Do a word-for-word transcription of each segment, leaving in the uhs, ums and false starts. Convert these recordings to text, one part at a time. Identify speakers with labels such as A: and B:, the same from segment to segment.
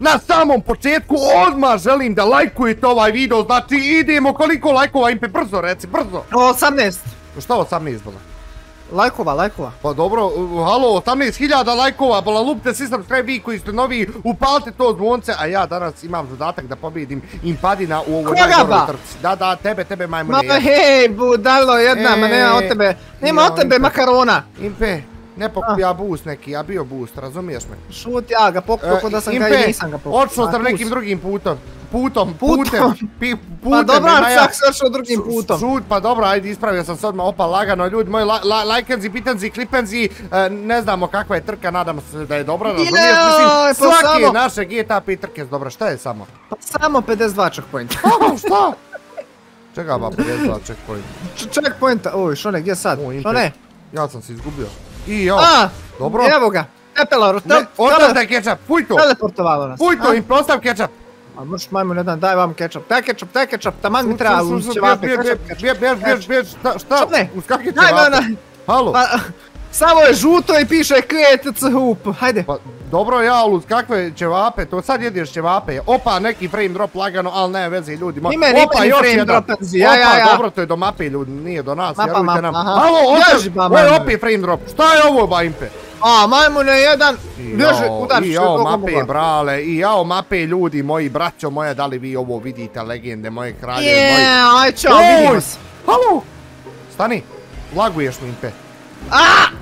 A: Na samom početku odmah želim da lajkujete ovaj video, znači idemo koliko lajkova Impe, brzo reci, brzo.
B: osamnaest.
A: Šta osamnaest bola?
B: Lajkova, lajkova.
A: Pa dobro, halo, osamnaest hiljada lajkova, bola lupite svi subscribe vi koji ste novi, upalite to zvonce, a ja danas imam zadatak da pobjedim Impadina u ovoj najgoroj trci. Da, da, tebe, tebe majmune.
B: Ma hej, budalo jedna, ma nema od tebe, nema od tebe makarona.
A: Impe, ne pokupija boost neki, ja bio boost, razumiješ me?
B: Šut, ja ga pokupio da sam ga i nisam ga pokupio.
A: Otišao sam nekim drugim putom. Putom, putem, putem.
B: Pa dobro, čak se otišao drugim putom.
A: Šut, pa dobro, ajde ispravio sam se odmah, opa lagano, ljudi moji, lajkenzi, pitanzi, klipenzi, ne znamo kakva je trka, nadamo se da je dobra, razumiješ, mislim, svake naše G T A pet trke su dobra, šta je samo?
B: Pa samo pedeset dva checkpointa.
A: Kako, šta? Čega ba pedeset dva checkpointa?
B: Checkpointa, oj, Šone, gdje sad? Šone?
A: Ja sam se izgubio. I jo, dobro.
B: Evo ga, Epela,
A: ostavite kečap, puj to.
B: Teleportovalo nas.
A: Puj to, im postav kečap.
B: A možeš majmu ne dan, daj vam kečap, daj kečap, daj kečap, taman mi treba uz ćevape, kečap, kečap.
A: Bjež, bjež, bjež, bjež, šta? Uskaki
B: ćevape.
A: Halo.
B: Samo je žuto i piše K T C Hup, hajde.
A: Pa dobro, ja, uz kakve ćevape, to sad jedeš ćevape, opa, neki frame drop lagano, ali ne veze ljudi.
B: Ime, ime frame drop, ja, ja, ja.
A: Opa, dobro, to je do mape ljudi, nije do nas,
B: vjerujte nam.
A: Halo, ovo je opet frame drop, šta je ovo ba Impe?
B: A, majmune jedan, bježi, udariš.
A: I jao mape, brale, i jao mape, ljudi moji, braćo moje, da li vi ovo vidite, legende moje, kraljevi moji.
B: Jeee, aj čao, vidimo se.
A: Halo, stani, laguješ mi Impe.
B: Aaaa!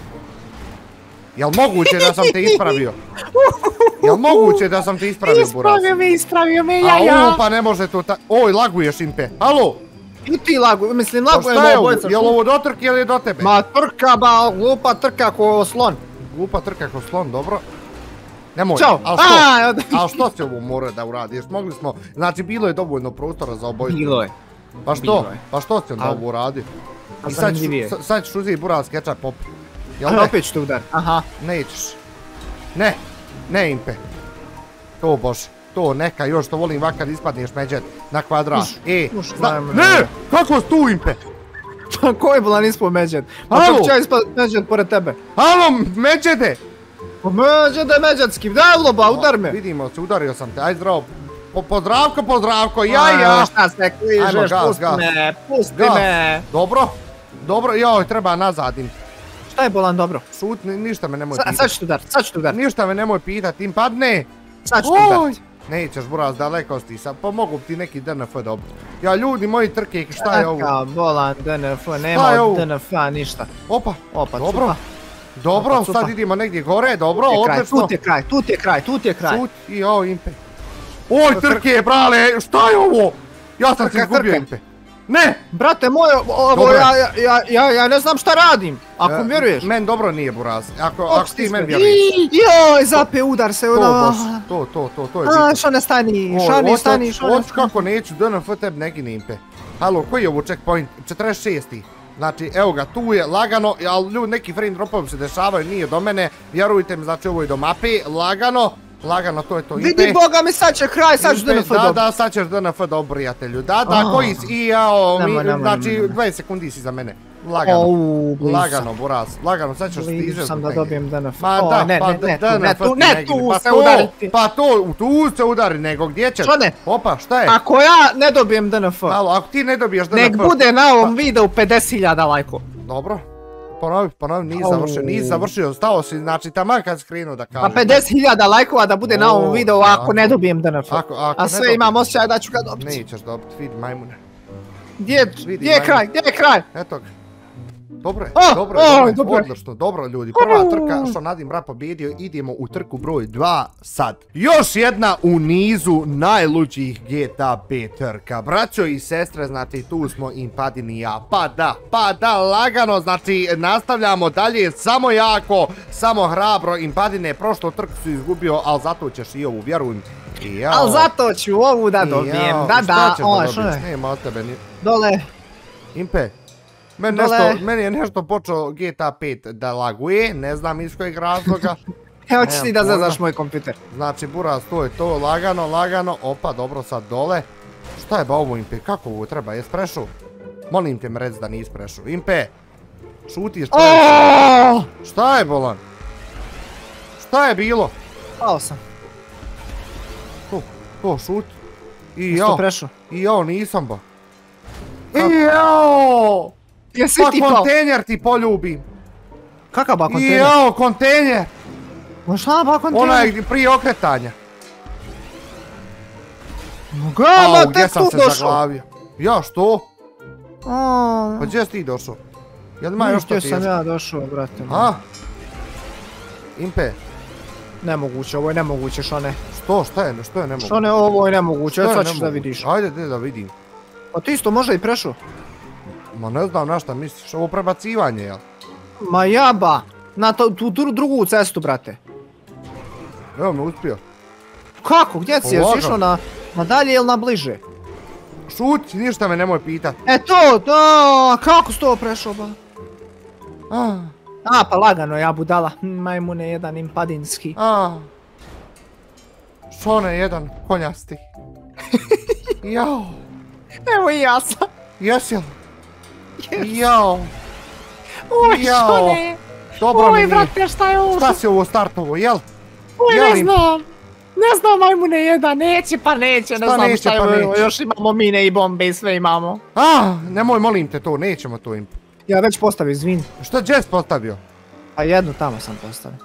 A: Jel moguće da sam te ispravio? Jel moguće da sam te ispravio, Buras?
B: Ispravio me, ispravio me, ja, ja.
A: A pa ne može to ta... Oj, laguješ Impe, halo?
B: I ti laguj, mislim lagujem
A: ovo bojca. Jel ovo do trke ili je do tebe?
B: Ma trka ba, glupa trka ko slon.
A: Glupa trka ko slon, dobro. Nemoj,
B: Ćao.
A: ali što? Ali što si ovo morao da uradiš? Mogli smo, znači bilo je dovoljno prostora za obojicu.
B: Bilo je.
A: Pa što? Pa što si onda ovo uradio? Sad ćeš uzeti Buras kečap pop.
B: Ali opet ću te udar. Aha.
A: Nećeš. Ne, ne Impe. To bože, to neka još što volim vakar ispadneš međet na kvadrat. E, ne, kako si tu Impe?
B: Pa koji bolan ispod međet? Pa kako ću ja ispod međet pored tebe?
A: Halo, međete!
B: Međete međetski, daj loba, udar me.
A: Vidimo se, udario sam te, aj zdravo. Pozdravko, pozdravko, ja, ja.
B: Šta se kližeš, pusti me, pusti me.
A: Dobro, dobro, joj, treba nazad Impe.
B: Šta je bolan dobro?
A: Šut, ništa me nemoj pitat.
B: Sad ću tu udar, sad ću tu udar.
A: Ništa me nemoj pitat, im padne.
B: Sad ću tu udar.
A: Nećeš Buras, daleko si sad, pomogu ti neki D N F dobro. Ja ljudi moji trke, šta je ovo?
B: Kakav bolan D N F, nema od D N F-a ništa.
A: Opa,
B: opa,
A: dobro. Dobro, sad idemo negdje gore, dobro, odlično.
B: Tu ti je kraj, tu ti je kraj, tu ti je kraj.
A: Šut i ovo Impe. Oj trke, brale, šta je ovo? Ja sam se izgubio Impe. Ne!
B: Brate moj, ovo ja ne znam šta radim, ako mi vjeruješ.
A: Men dobro nije Buraz, ako ti men vjeruješ.
B: Joj, zape udar se.
A: To, to, to, to je bitno.
B: A, Šone stani, Šone stani, Šone.
A: Oć kako neću, D N F tebi ne gine Impe. Halo, koji je ovo checkpoint? četrdeset šesti. Znači, evo ga, tu je, lagano, ali ljudi, neki frame dropovi se dešavaju, nije do mene. Vjerujte mi, znači ovo je do mape, lagano. Lagano, to je to.
B: Vidi boga mi, sad će kraj, sad ću D N F dobro.
A: Da, da, sad ćeš D N F dobro, prijatelju. Da, da, koji si, i jao, znači dvadeset sekundi si za mene. Lagano, lagano, Buras, lagano, sad ćeš stižeš.
B: Blizu sam da dobijem D N F.
A: Ma da, pa
B: ne, tu, ne, tu se udariti.
A: Pa to, tu se udari, nego gdje ćeš?
B: Što ne?
A: Opa, šta je?
B: Ako ja ne dobijem D N F.
A: Malo, ako ti ne dobiješ D N F.
B: Nek bude na ovom videu pedeset hiljada lajko.
A: Dobro. Ponovi, ponovi, nisi završio, nisi završio, stao si, znači taman kad si krenuo da kažem.
B: Pa pedeset hiljada lajkova da bude na ovom videu ako ne dobijem D N F. A sve imam osjećaj da ću ga dobiti.
A: Nećeš dobiti, vidi majmune.
B: Gdje je kraj, gdje je kraj?
A: Eto ga. Dobro je, dobro je, odlično, dobro ljudi. Prva trka što Nadim Rap pobjedio, idemo u trku broj dva sad. Još jedna u nizu najluđih G T A pet trka. Braćo i sestre, znači tu smo Impadin i ja. Pa da, pa da, lagano, znači nastavljamo dalje, samo jako, samo hrabro. Impadine, prošlo trku su izgubio, ali zato ćeš i ovu, vjerujem.
B: Ali zato ću ovu da dobijem, da da,
A: ovo što je. Nema od tebe ni...
B: Dole.
A: Impe. Meni je nešto počeo G T A pet da laguje, ne znam iz kojeg razloga.
B: Evo ćeš ti da zaznaš moj kompjuter.
A: Znači Buraz, to je to, lagano, lagano, opa, dobro sad dole. Šta je ba ovo Impe, kako ovo treba, jes prešao? Molim te me reci da nisi prešao. Impe, šutiš prešao. Šta je bolan? Šta je bilo?
B: Pao sam.
A: To, šut. I
B: Jesi to prešao?
A: I ja, nisam ba. I jao!
B: Jesi ti
A: pa
B: pao?
A: kontejner ti poljubim.
B: Kakav ba kontejner?
A: I jao, kontejner!
B: Ma šta ba kontejner?
A: Onaj prije okretanja.
B: Gama, tek tu došao.
A: Zaglavio. Ja, što?
B: Aaaa.
A: Pa gdje si ti došao? Jel ima još to teško?
B: Gdje sam ja došao, brate.
A: A? Impe?
B: Nemoguće, ovo je nemoguće, što ne?
A: Što, šta je, što je nemoguće?
B: Što ne, ovo je nemoguće, sad ćeš da vidiš.
A: Ajde, gdje da vidim.
B: Pa ti isto možda i prešao.
A: Ma ne znam na šta misliš, ovo prebacivanje, jel?
B: Ma jaba, na tu drugu cestu, brate.
A: Evo me uspio.
B: Kako, gdje si, jesi išao na dalje ili na bliže?
A: Šuti, ništa me nemoj pitat.
B: E to, da, kako si to prešao, ba? A, pa lagano, ja budala, majmune jedan impadinski.
A: A, šone jedan konjasti. Jao.
B: Evo i ja sam.
A: Jesi li? Jao.
B: Oj, šone.
A: Dobro mi nije.
B: Oj, brate, šta je ovo?
A: Šta si ovo startovo, jel?
B: Oj, ne znam. Ne znam, majmune jedan, neće pa neće, ne znam šta je ovo. Još imamo mine i bombe i sve imamo.
A: A, nemoj, molim te to, nećemo to im.
B: Ja već postavio, izvini.
A: Šta Jess postavio?
B: A jednu tamo sam postavio.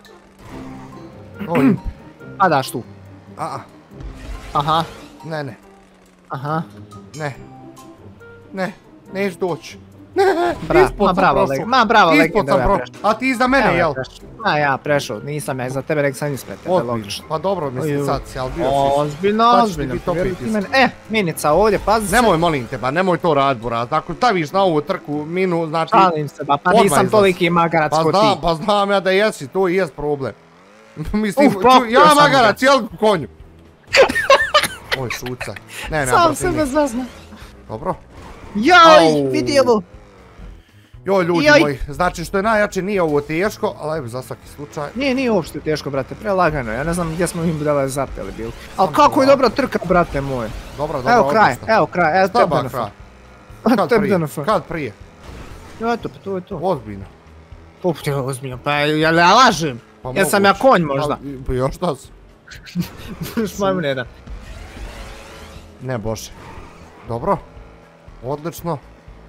A: O, imp.
B: A daš tu.
A: A,
B: aha.
A: Ne, ne.
B: Aha.
A: Ne. Ne, neš doći.
B: Ma bravo, legenda. Ma bravo, legenda, ja prešao.
A: A ti iza mene, jel?
B: Ma ja prešao, nisam ja iza tebe, nek sam ispred tebe, logično.
A: Pa dobro, mislim sad si, ali bio si.
B: Ozbiljno, ozbiljno. E, minica ovdje, pazi se.
A: Nemoj, molim te, ba, nemoj to rad, buraz. Ako staviš na ovu trku minu, znači...
B: Šalim se, ba, pa nisam toliki magarac ko ti.
A: Pa znam ja da jesi, to i jest problem. Mislim, ja magarac, jel konju? Oj, šucaj. Ne, ne,
B: sam se bez vezna.
A: Dobro.
B: Joj, vidi ovo.
A: Joj, ljudi moji, znači što je najjače nije ovo teško, ali evo za svaki slučaj.
B: Nije, nije uopšte teško, brate, prelagano, ja ne znam gdje smo im budala zapeli bili. Ali kako je dobra trka, brate moj.
A: Dobra, dobra,
B: evo kraj, evo kraj, evo tebe na fa.
A: Kad prije, kad prije?
B: Jo, eto, pa to je to.
A: Ozbiljno.
B: Poput je ozbiljno, pa ja ne lažem. Jel sam ja konj možda?
A: Pa još šta si?
B: Budeš majmun jedan.
A: Ne, bože. Dobro. Odlično.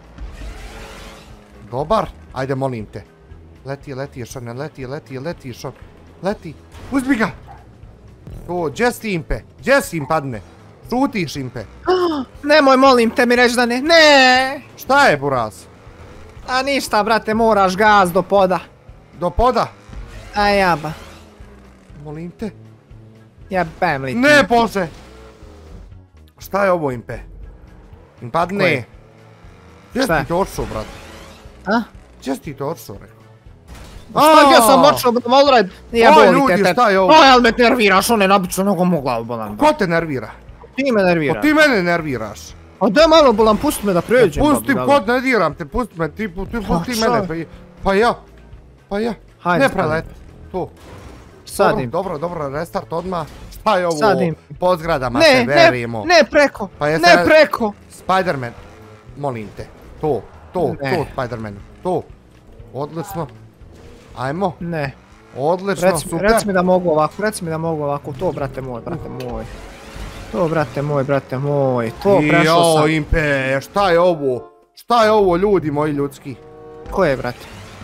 A: Dobar. Ajde, molim te. Leti, leti, Šone, leti, leti, leti, Šone. Leti. Uzmi ga. To, Jess ti impe. Jess im padne. Šutiš impe.
B: Nemoj, molim te mi reći da ne. Ne!
A: Šta je, buraz?
B: A ništa, brate, moraš gaz do poda.
A: Do poda?
B: A jaba.
A: Molim te.
B: Jebem li ti.
A: Ne, bože. Šta je ovo impe? Im padne. Jess ti to odšao, brate.
B: A?
A: Jess ti to odšao, rekao.
B: Šta gdje sam odšao, Volred?
A: Oj, ljudi, šta je ovo?
B: Oj, ali me nerviraš, on je nabično nogom u glavu bolan.
A: Ko te nervira?
B: Ti me nerviraš.
A: Ti mene nerviraš.
B: A daj malo bolan, pusti me da pređem.
A: Pusti, kod ne diram te, pusti me, ti pusti mene. Pa ja, pa ja. Ne preleti, to.
B: Sadim.
A: Dobro, dobro, restart odmah. Šta je ovo? Po zgradama se verimo.
B: Ne, ne preko, ne preko.
A: Spiderman, molim te. To, to, to Spiderman, to. Odlično. Ajmo.
B: Ne.
A: Odlično, super.
B: Reci mi da mogu ovako, reci mi da mogu ovako. To, brate moj, brate moj. To, brate moj, brate moj. To, prešao sam.
A: Joj, impe, šta je ovo? Šta je ovo, ljudi moji ljudski?
B: Ko je, brate?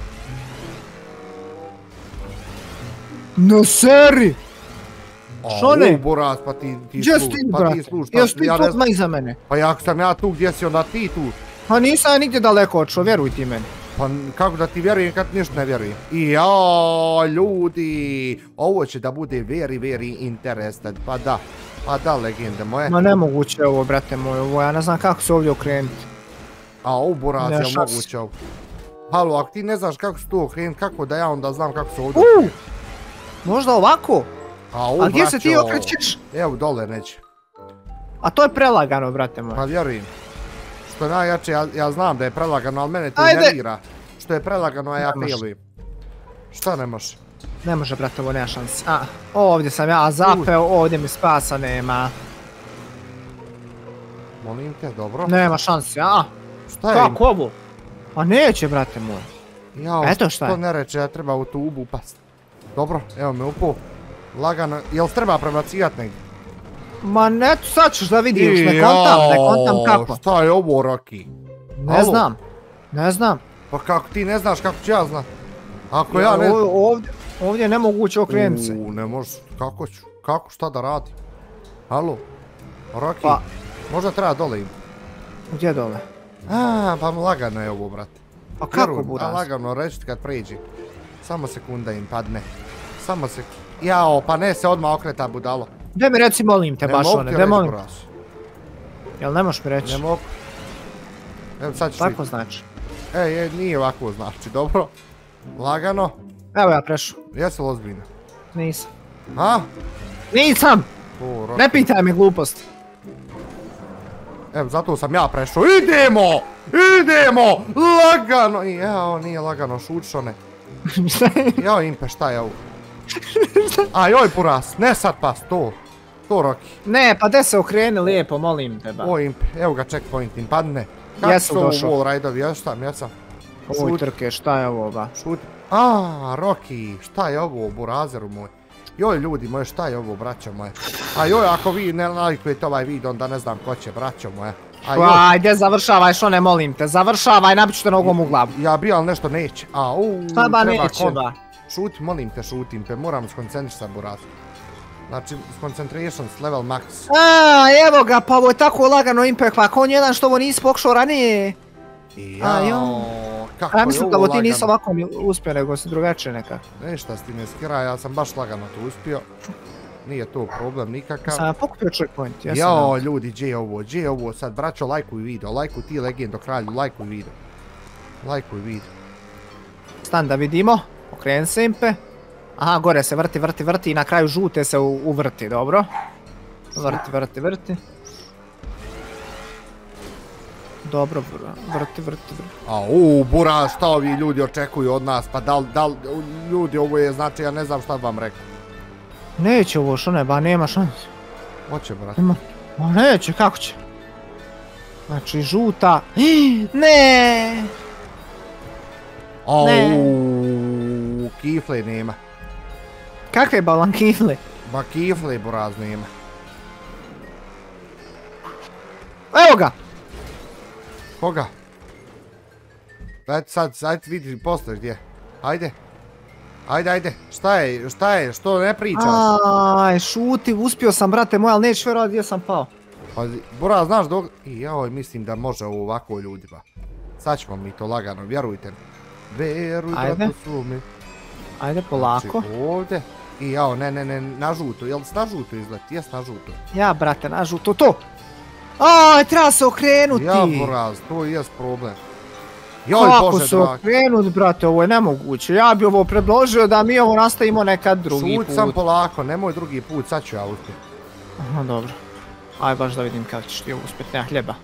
B: No seri! Šone?
A: O, buraz, pa ti sluš.
B: Jesi ti odmah iza mene?
A: Pa jak sam ja tu, gdje si onda ti tu?
B: Pa nisam ja nigdje daleko odšao, vjeruj ti meni.
A: Pa kako da ti vjerujem kad ništa ne vjerujem? I jao, ljudi, ovo će da bude very, very interested, pa da, pa da, legende moje.
B: Ma nemoguće ovo, brate moj, ovo, ja ne znam kako se ovdje okrenuti.
A: A ovo, buraz, je moguće ovo. Halo, ako ti ne znaš kako se tu okrenuti, kako da ja onda znam kako se ovdje okrenuti?
B: Možda ovako? A gdje se ti okrećeš?
A: Evo, dole neće.
B: A to je prelagano, brate moj.
A: Pa vjerujem. Što je najjače, ja znam da je prelagano, ali mene to nervira. Što je prelagano, a ja failujem. Šta ne može?
B: Ne može, brate, ovo nema šansi. A, ovdje sam ja zapeo, ovdje mi spasa nema.
A: Molim te, dobro.
B: Nema šansi, a?
A: Šta je?
B: Kako ovo? A neće, brate moj.
A: Eto šta je. To ne reče, ja treba u tubu upast. Dobro, evo me upao. Lagano, jel treba prebacivat negdje?
B: Ma ne, sad ćeš da vidiš, ne kontam, ne kontam kako.
A: Šta je ovo, Rocky?
B: Ne znam, ne znam.
A: Pa kako ti ne znaš, kako ću ja znam? Ako ja ne...
B: Ovdje je nemoguće okrenuti se.
A: Uuu, ne možeš, kako ću, kako, šta da radi? Halo, Rocky, možda treba dole im.
B: Gdje dole?
A: Aaa, pa lagano je ovo, brate.
B: Pa kako buraz?
A: Lagano, reći ti kad priđi. Samo sekunda im padne. Samo sekunda. Jao, pa ne se odmah okreta budalo.
B: Gdje mi reci, molim te, baš one, gdje molim? Jel ne možeš mi reći?
A: Ne mogu. Evo sad ćeš
B: vidjeti. Tako znači?
A: Ej, nije ovako znači, dobro. Lagano.
B: Evo ja prešu.
A: Jesi li ozbiljno?
B: Nisam.
A: A?
B: Nisam! Ne pitaj me gluposti.
A: Evo, zato sam ja prešao. Idemo! Idemo! Lagano! Jao, nije lagano, šučone. Jao, Impe, šta je ovo? A joj, buras, ne sad pas, to. To, Rocky.
B: Ne, pa de se okreni lijepo, molim te ba.
A: O, Impe, evo ga checkpoint im padne.
B: Jesam došao.
A: Kako su ovo wall ride-ovi, ja šta, jesam.
B: Oj, trke, šta je ovo ba?
A: Šut. A, Rocky, šta je ovo, burazeru moj? Joj, ljudi moji, šta je ovo, braćo moje? A joj, ako vi ne lajkujete ovaj video, onda ne znam ko će, braćo moje.
B: Ajde, završavaj, što ne molim te, završavaj, nabit ću te nogom u glavu.
A: Ja bi, ali nešto neće. A, uuu,
B: šta ba neće ba?
A: Šuti, molim te, šutim te, moram skoncentrisat buraz. Znači, concentrations level max.
B: A, evo ga, pa ovo je tako lagano Impact, pa kon jedan što ovo nisi pokušao ranije.
A: Jao, kako je ovo lagano.
B: Ja mislim da ovo ti nisi ovako uspio, nego si drugačije nekako.
A: Ništa si ti ne skira, ja sam baš lagano to uspio. Nije to problem nikakav.
B: Sam pokupio checkpoint, ja sam...
A: Jao, ljudi, gdje je ovo, gdje je ovo sad, braćo, lajkuj video, lajkuj ti Legendo kralju, lajkuj video. Lajkuj video.
B: Stan da vidimo, okreni se Impe. Aha, gore se vrti, vrti, vrti i na kraju žute se uvrti, dobro. Vrti, vrti, vrti. Dobro, vrti, vrti, vrti.
A: A uuu, buraz, šta ovi ljudi očekuju od nas, pa dal, dal, ljudi, ovo je, znači, ja ne znam šta vam rekao.
B: Neće ovo, što ne, ba, nema šanse.
A: Hoće, brat.
B: Ma neće, kako će? Znači, žuta... Ne!
A: Auuu, kifle nema.
B: Kakve balan kifle?
A: Ba kifle, buraz, nema.
B: Evo ga!
A: Koga? Ajde sad, ajde vidi posle gdje. Ajde. Ajde, ajde. Šta je, šta je, što ne pričaš?
B: Aj, šuti, uspio sam, brate moj, ali neću vjerovati gdje sam pao.
A: Pazi, buraz, znaš dok... I joj, mislim da može ovo ovako ljudima. Sad ćemo mi to lagano, vjerujte mi. Vjeruj, brate, su mi.
B: Ajde, polako.
A: Znači, ovdje. I jao, ne, ne, ne, na žuto, jel s na žuto izleti? Jes na žuto.
B: Ja, brate, na žuto, to! Aj, treba se okrenuti!
A: Ja, buraz, to jes problem. Joj,
B: kako
A: Bože,
B: se
A: dragi.
B: okrenut, brate, ovo je nemoguće. Ja bi ovo predložio da mi ovo nastavimo nekad drugi put.
A: Šut sam polako, nemoj drugi put, sad ću ja uspjeti.
B: Aha, dobro. Aj, baš da vidim kako ćeš ti ovo uspjeti, nema hljeba.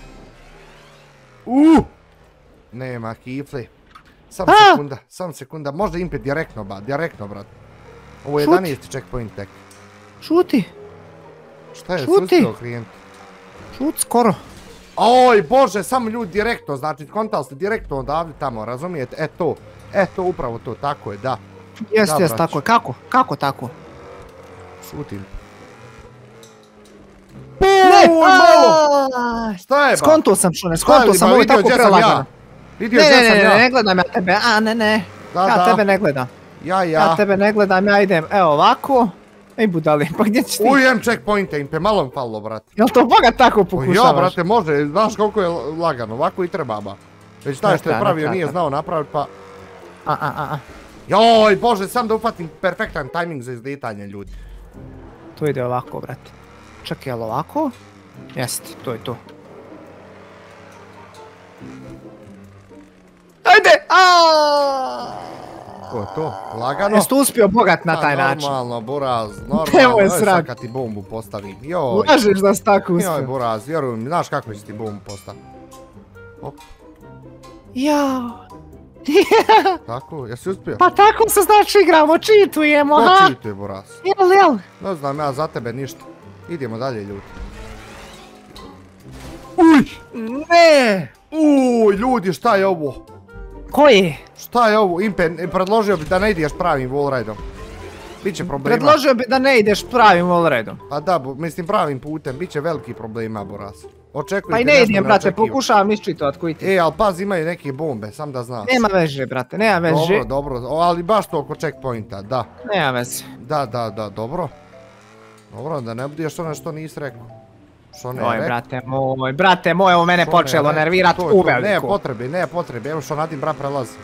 A: Uuuu! Nema kifli. Sam sekunda, sam sekunda, možda Impe direktno, ba, direktno, brat. Ovo je jedanaesti checkpoint tek.
B: Šuti!
A: Šta je, se uspio okrenuti?
B: Šut skoro.
A: Oj, Bože, samo ljudi direktno, znači kontali ste direktno odavde tamo, razumijete? E to, e to, upravo to, tako je, da.
B: Jest, jest, tako je, kako? Kako tako?
A: Šutim.
B: Ne, malo!
A: Šta je ba?
B: Skonto sam šune, skonto sam, ovo je tako prelagano.
A: Vidio gdje sam ja.
B: Ne, ne, ne gledam ja tebe, a ne, ne. Ja tebe ne gledam.
A: Ja, ja.
B: Ja tebe ne gledam, ja idem, evo ovako. Ej budali, pa gdje ćeš ti?
A: Ujem checkpointe, Impe, malo mi falilo, brate.
B: Jel to boga tako pokušavaš?
A: Ja, brate, može, znaš koliko je lagano, ovako i treba, ba. Već taj što je pravio nije znao napraviti, pa...
B: A, a, a, a.
A: Joj, Bože, sam da ufatim perfektan tajming za izletanje, ljudi.
B: To ide ovako, brate. Čak je li ovako? Jeste, to je to. Ajde! Aaaa!
A: To je to, lagano.
B: Jesi uspio bogat na taj način?
A: Normalno, buraz, normalno. Evo sad kad ti bombu postavim, joj.
B: Lažeš da si tako uspio.
A: Joj, buraz, vjerujem, znaš kako će ti bombu postaviti. Hop.
B: Jao.
A: Tako, jesi uspio?
B: Pa tako se znači igramo, čitujemo, ha?
A: Ko čituje, buraz?
B: Jel, jel?
A: Ne znam ja za tebe ništa. Idemo dalje, ljudi. Uj!
B: Ne!
A: Uj, ljudi, šta je ovo?
B: Koji?
A: Šta je ovo? Impe, predložio bi da ne ideš pravim wallrideom. Biće problema.
B: Predložio bi da ne ideš pravim wallridom.
A: Pa da, mislim pravim putem, bit će veliki problema, Boras. Očekujte
B: Pa i ne idem, brate, pokušavam isčitovat koji ti.
A: E, ali paz, imaju neke bombe, sam da znaš.
B: Nema veže, brate, nema veže.
A: Dobro, dobro, ali baš to oko checkpointa, da.
B: Nema veze.
A: Da, da, da, dobro. Dobro, da ne budeš ono što nisi rekao. Što ne rekao.
B: Oj, brate moj, brate moj, ovo mene počelo nervirat uveliko.
A: Ne potrebe, ne potrebe, evo što nadim brat prelazi.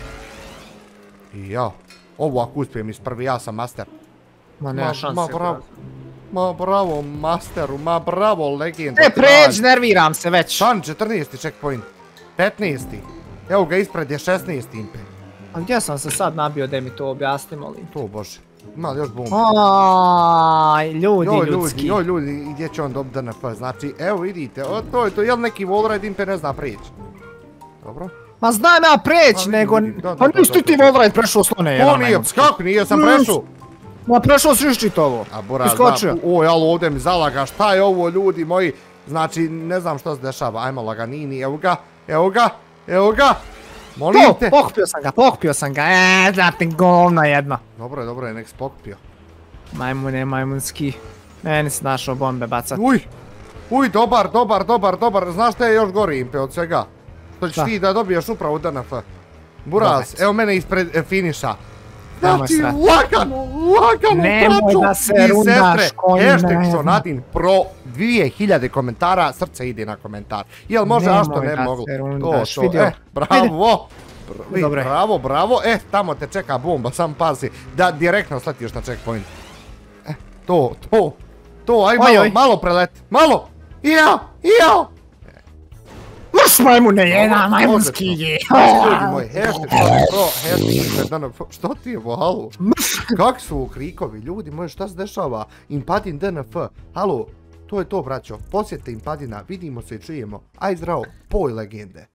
A: I ja, ovo ako uspijem iz prvi, ja sam master.
B: Ma nema šanse.
A: Ma bravo, ma bravo masteru, ma bravo legenda.
B: Ne pređi, nerviram se već.
A: San, četrnaesti checkpoint, petnaesti. Evo ga ispred je šesnaesti impe.
B: A gdje sam se sad nabio, da mi to objasni, molim?
A: To bože, ima li još bomba?
B: Aj, ljudi ljudski.
A: Joj ljudi, gdje će on dobiti D N F, znači evo vidite, to je to, jel neki wallride impe ne zna prijeći? Dobro.
B: Ma znam ja preć, nego... Pa nisi ti wallride prešao slone jedan.
A: To nije, kako nije, sam prešao.
B: Ma prešao si iščitovo.
A: A Boraz, da, oj, ali ovdje mi zalaga, šta je ovo ljudi moji? Znači, ne znam što se dešava, ajmo laganini, evo ga, evo ga, evo ga. Molim te.
B: Pokupio sam ga, pokupio sam ga, eee, znate, govna jedna.
A: Dobro je, dobro je, nek si pokupio.
B: Majmune, majmunski. Meni si našao bombe bacat.
A: Uj, uj, dobar, dobar, dobar, dobar, znaš šta je još gori impe od svega? To ćeš ti da dobiješ upravo D N F. Buraz, evo mene ispred finiša. Znači, lagano, lagano, braćo i sestre, hashtag Sonatin Pro, dvije hiljade komentara, srce ide na komentar. Jel može, a što ne moglo? To, to, eh, bravo, bravo, bravo, eh, tamo te čeka bomba, sam pazi, da direktno sletiš na checkpoint. Eh, to, to, to, aj malo, malo preleti, malo, jao, jao.
B: Mrš majmune, jedan majmunski je.
A: Ljudi moji, hashtag Sonatin Pro, hashtag D N F, što ti je ovo, halo? Kak su krikovi, ljudi moji, šta se dešava? Impadin D N F, halo, to je to, braćo, posjetite Impadina, vidimo se i čujemo, aj zdravo, poj legende.